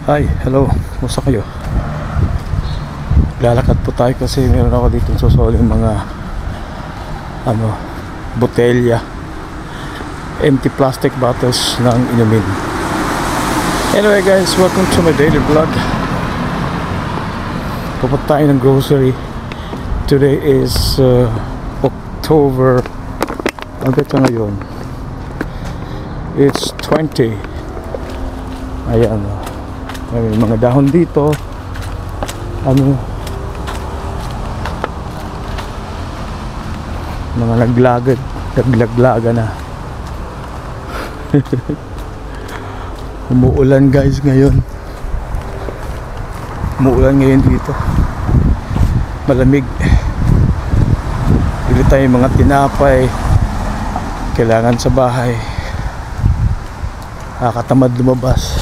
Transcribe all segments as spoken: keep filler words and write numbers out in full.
Hi, hello. Kumusta kayo? Lalakad po tayo kasi meron ako dito susuli yung mga ano, botelya, empty plastic bottles ng inumin. Anyway guys, welcome to my daily vlog. Pupunta tayo ng grocery. Today is uh, October. Ano ba ito ngayon? It's twenty. Ayan, may mga dahon dito. Ano, mga naglagad, naglaglaga na. Umuulan guys ngayon. Umuulan ngayon dito. Malamig. Bili tayo mga tinapay. Kailangan sa bahay. Nakakatamad lumabas.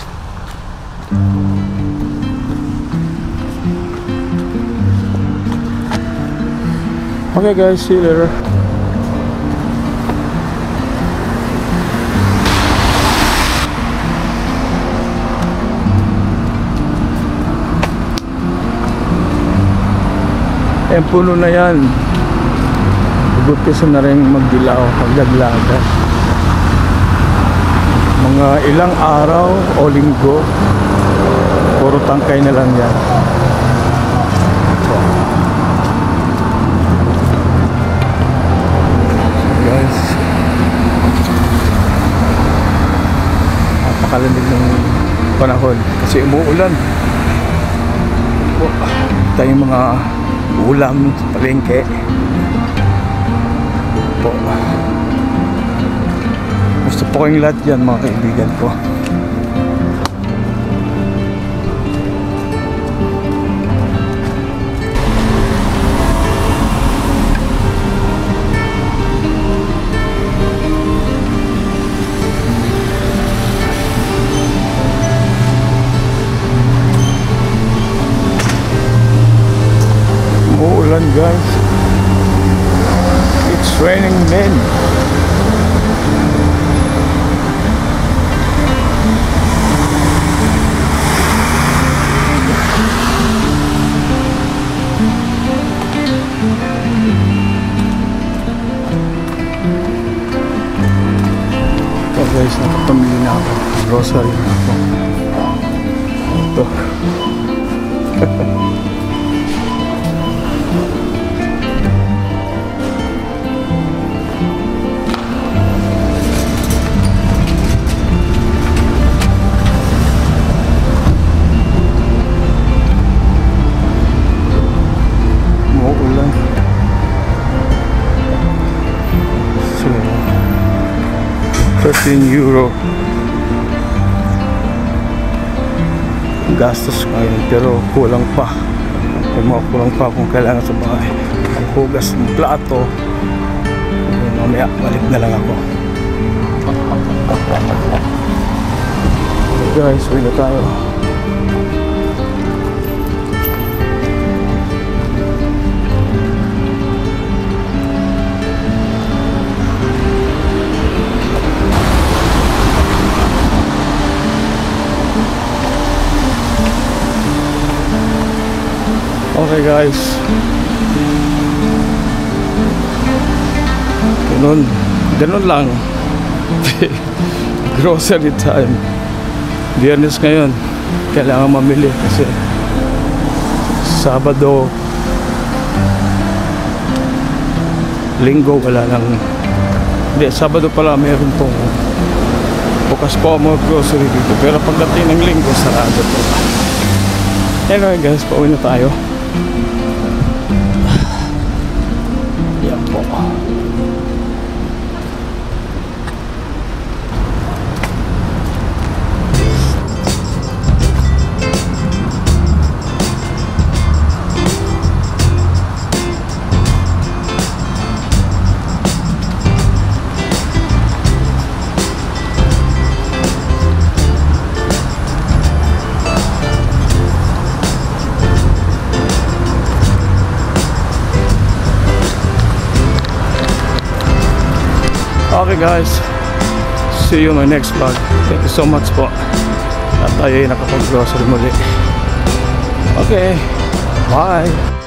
Okay guys, see you later. Ayan, puno na yan. Umpisa na rin magdilaw, magdaglaga. Mga ilang araw o linggo, puro tangkay na lang yan. Guys, napakalamig ng panahon kasi umuulan. Oh, tayong mga ulam sa palengke po. Gusto po kayong lahat yan mga kaibigan ko. Umuulan guys. It's raining men. So guys, nakapamili na ako. Grocery na ako. Ito. thirteen euro gastos ngayon, pero kulang pa. May mga kulang pa kung kailangan sa bahay. Ang hugas ng plato. Mamaya balik na lang ako. Guys, uwi na tayo. Okay guys, ganun, ganun lang. Grocery time. Biyernes ngayon, kailangan mamili kasi Sabado, Linggo wala lang. Hindi, Sabado pala meron pong bukas po mga grocery dito, pero pagdating ng Linggo sarado po. Anyway guys, pauwi na tayo. Yan po. Okay guys, see you in my next vlog. Thank you so much po. at tayo ay nakapag-grocery muli. Okay, bye!